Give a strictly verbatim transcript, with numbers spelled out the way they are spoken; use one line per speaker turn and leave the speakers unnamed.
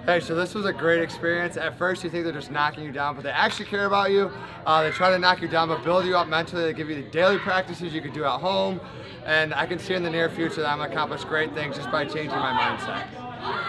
Hey, so this was a great experience. At first you think they're just knocking you down, but they actually care about you. Uh, they try to knock you down, but build you up mentally. They give you the daily practices you can do at home. And I can see in the near future that I'm gonna accomplish great things just by changing my mindset.